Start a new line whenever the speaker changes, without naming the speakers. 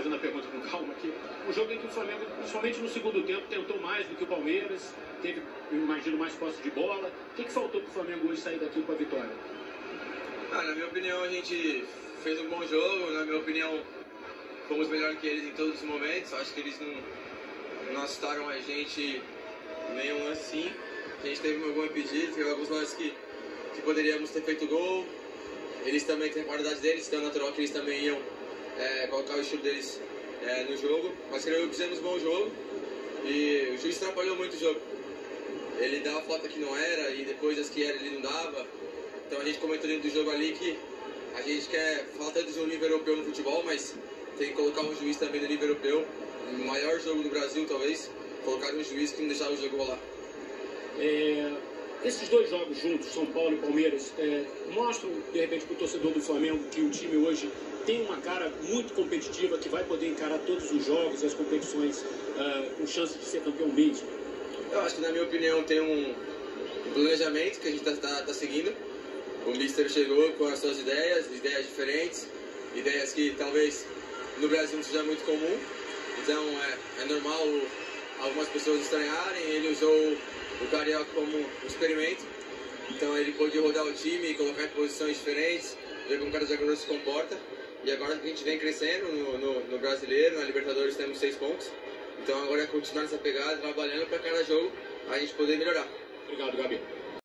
fazendo a pergunta com calma aqui, um jogo em que o Flamengo, principalmente no segundo tempo, tentou mais do que o Palmeiras, teve, eu imagino, mais posse de bola. O que faltou para o Flamengo hoje sair daqui com a vitória?
Na minha opinião, a gente fez um bom jogo. Na minha opinião, fomos melhor que eles em todos os momentos. Acho que eles não assustaram a gente nenhum lance assim. A gente teve um gol impedido, teve alguns lances que poderíamos ter feito gol. Eles também têm a qualidade deles, então é natural que eles também iam colocar o estilo deles no jogo. Mas creio que fizemos um bom jogo e o juiz atrapalhou muito o jogo. Ele dava falta que não era e depois as que era ele não dava. Então a gente comentou dentro do jogo ali que a gente quer falar tanto de um nível europeu no futebol, mas tem que colocar um juiz também no nível europeu. O maior jogo do Brasil, talvez, colocar um juiz que não deixava o jogo rolar.
Esses dois jogos juntos, São Paulo e Palmeiras, mostram, de repente, para o torcedor do Flamengo que o time hoje tem uma cara muito competitiva, que vai poder encarar todos os jogos e as competições com chance de ser campeão mesmo?
Eu acho que, na minha opinião, tem um planejamento que a gente está seguindo. O Mister chegou com as suas ideias diferentes, ideias que talvez no Brasil não seja muito comum. Então é normal algumas pessoas estranharem. Ele usou o Carioca como um experimento. Então ele pôde rodar o time e colocar em posições diferentes, ver como cada jogador se comporta. E agora a gente vem crescendo no Brasileiro, na Libertadores temos 6 pontos. Então agora é continuar nessa pegada, trabalhando para cada jogo a gente poder melhorar.
Obrigado, Gabi.